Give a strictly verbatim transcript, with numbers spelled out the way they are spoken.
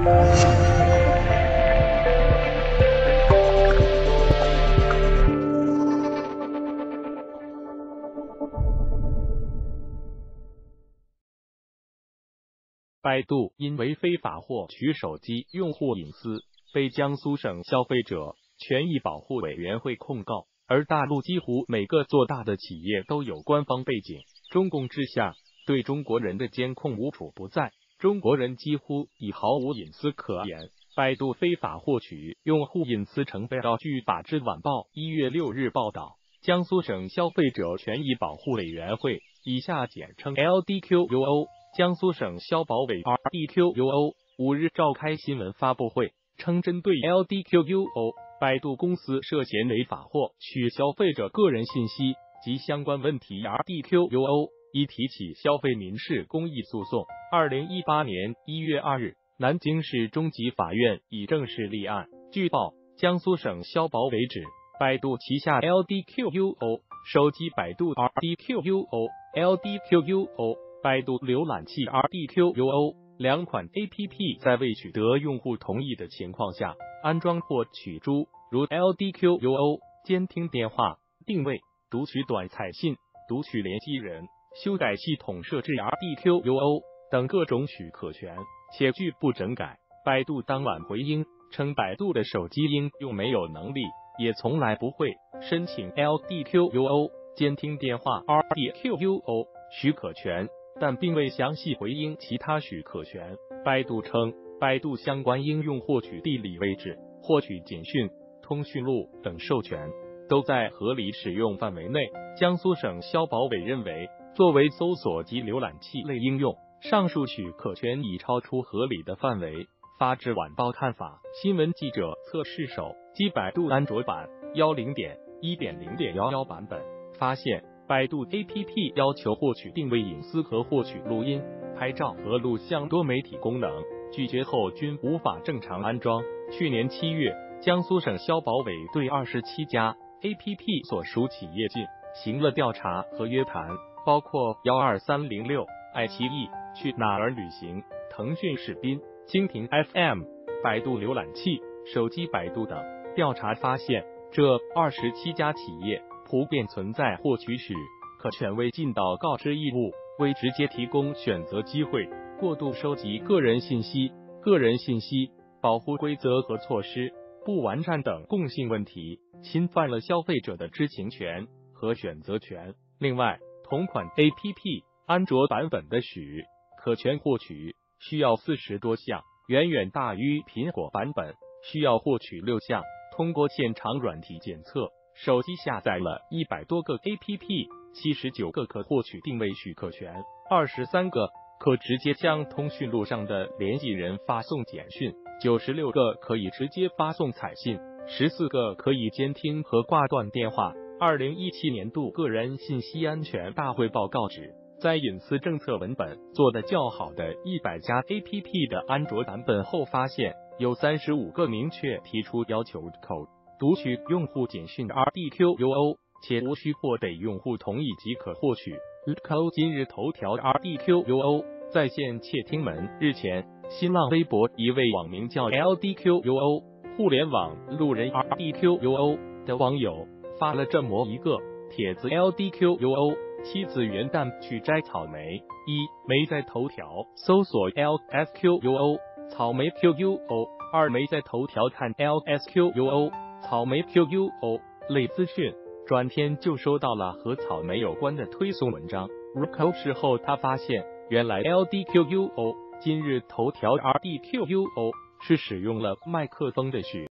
百度因为非法获取手机用户隐私，被江苏省消费者权益保护委员会控告。而大陆几乎每个做大的企业都有官方背景，中共之下对中国人的监控无处不在，中国人几乎已毫无隐私可言。百度非法获取用户隐私成被告。据法制晚报一月六日报道，江苏省消费者权益保护委员会（以下简称 L D Q U O） 江苏省消保委 R D Q U O 五日召开新闻发布会，称针对 L D Q U O 百度公司涉嫌违法获取消费者个人信息及相关问题 ，R D Q U O 已提起消费民事公益诉讼。二零一八年一月二日，南京市中级法院已正式立案。据报，江苏省消保委指，百度旗下 L D Q U O 手机百度 R D Q U O、L D Q U O 百度浏览器 R D Q U O 两款 A P P 在未取得用户同意的情况下，安装或取诸如 L D Q U O 监听电话、定位、读取短彩信、读取联系人、修改系统设置 R D Q U O 等各种许可权，且拒不整改。百度当晚回应称，百度的手机应用没有能力，也从来不会申请 L D Q U O 监听电话 R D Q U O 许可权，但并未详细回应其他许可权。百度称，百度相关应用获取地理位置、获取简讯、通讯录等授权都在合理使用范围内。江苏省消保委认为，作为搜索及浏览器类应用，上述许可权已超出合理的范围。法制晚报看法，新闻记者测试手机百度安卓版 幺零点一点零点一一 版本发现，百度 A P P 要求获取定位隐私和获取录音、拍照和录像多媒体功能，拒绝后均无法正常安装。去年七月，江苏省消保委对二十七家 A P P 所属企业进行了调查和约谈，包括一二三零六、爱奇艺、去哪儿旅行、腾讯视频、蜻蜓 F M、百度浏览器、手机百度等。调查发现，这二十七家企业普遍存在获取许可权未尽到告知义务、未直接提供选择机会、过度收集个人信息、个人信息保护规则和措施不完善等共性问题，侵犯了消费者的知情权和选择权。另外，同款 A P P 安卓版本的许可权获取需要四十多项，远远大于苹果版本需要获取六项。通过现场软体检测，手机下载了一百多个 A P P， 七十九个可获取定位许可权，二十三个可直接向通讯录上的联系人发送简讯，九十六个可以直接发送彩信，十四个可以监听和挂断电话。二零一七年度个人信息安全大会报告指，在隐私政策文本做得较好的一百家 A P P 的安卓版本后，发现有三十五个明确提出要求口读取用户简讯 R D Q U O， 且无需获得用户同意即可获取。今日头条 R D Q U O 在线窃听门。日前，新浪微博一位网名叫 L D Q U O 互联网路人 R D Q U O 的网友发了这么一个帖子 ：L D Q U O 妻子元旦去摘草莓，一没在头条搜索 L S Q U O 草莓 Q U O， 二没在头条看 L S Q U O 草莓 Q U O 类资讯，转天就收到了和草莓有关的推送文章。入口事后，他发现原来 L D Q U O 今日头条 R D Q U O 是使用了麦克风的许